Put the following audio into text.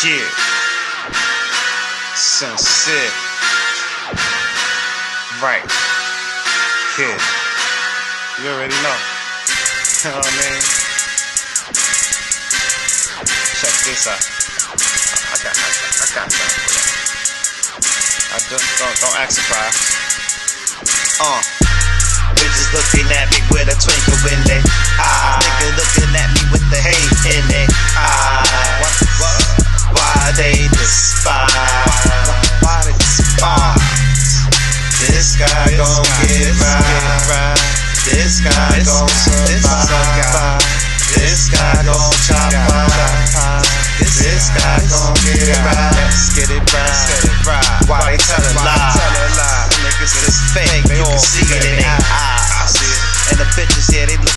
Yeah. Sincere. Right. Kid. You already know. You know what I mean? Check this out. I got something for you. I just don't act surprised. Bitches looking at me with a twinkle in their eyes. Nigga looking at me with the hate in their eyes. Why they despise? This guy gon' get right. This guy gon' survive. This guy gon' chop right. This guy gon' get it right. Let's get it right. Why they tell a lie? Niggas is fake, you can see it in their eyes. And the bitches,